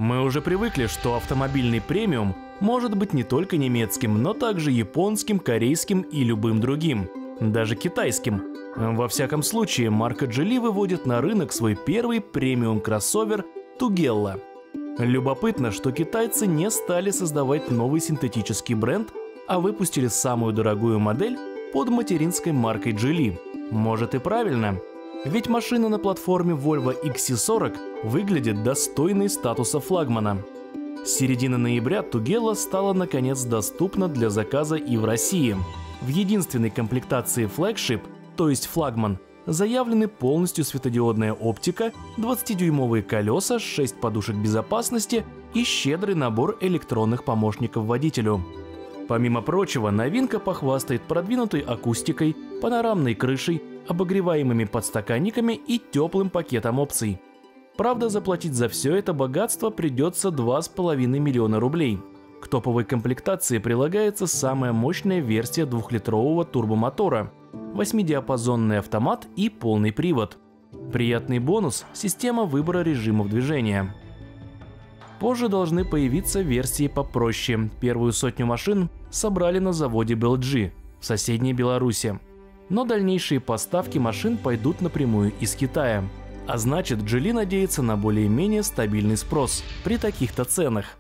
Мы уже привыкли, что автомобильный премиум может быть не только немецким, но также японским, корейским и любым другим, даже китайским. Во всяком случае, марка Geely выводит на рынок свой первый премиум-кроссовер Tugela. Любопытно, что китайцы не стали создавать новый синтетический бренд, а выпустили самую дорогую модель под материнской маркой Geely. Может и правильно, ведь машина на платформе Volvo XC40 выглядит достойной статуса флагмана. С середины ноября Tugela стала наконец доступна для заказа и в России. В единственной комплектации Flagship, то есть флагман, заявлены полностью светодиодная оптика, 20-дюймовые колеса, 6 подушек безопасности и щедрый набор электронных помощников водителю. Помимо прочего, новинка похвастает продвинутой акустикой, панорамной крышей, обогреваемыми подстаканниками и теплым пакетом опций. Правда, заплатить за все это богатство придется 2,5 миллиона рублей. К топовой комплектации прилагается самая мощная версия 2-литрового турбомотора, 8-диапазонный автомат и полный привод. Приятный бонус – система выбора режимов движения. Позже должны появиться версии попроще. Первую сотню машин собрали на заводе BLG в соседней Беларуси. Но дальнейшие поставки машин пойдут напрямую из Китая. А значит, Geely надеется на более-менее стабильный спрос при таких-то ценах.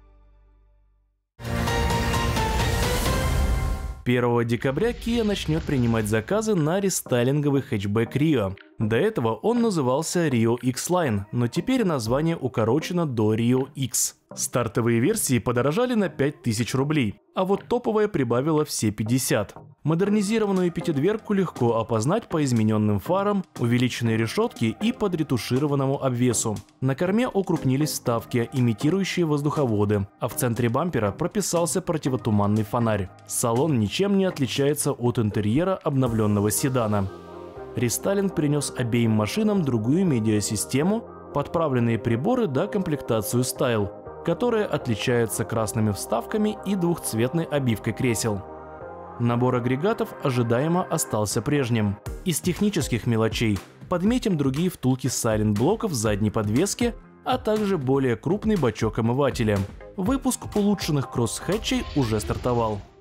1 декабря Kia начнет принимать заказы на рестайлинговый хэтчбэк Rio. До этого он назывался Rio X-Line, но теперь название укорочено до Rio X. Стартовые версии подорожали на 5000 рублей, а вот топовая прибавила все 50. Модернизированную пятидверку легко опознать по измененным фарам, увеличенной решетке и подретушированному обвесу. На корме укрупнились вставки, имитирующие воздуховоды, а в центре бампера прописался противотуманный фонарь. Салон ничем не отличается от интерьера обновленного седана. Рестайлинг принес обеим машинам другую медиасистему, подправленные приборы да комплектацию Style, которая отличается красными вставками и двухцветной обивкой кресел. Набор агрегатов ожидаемо остался прежним. Из технических мелочей подметим другие втулки сайлент-блоков задней подвески, а также более крупный бачок омывателя. Выпуск улучшенных кросс-хэтчей уже стартовал.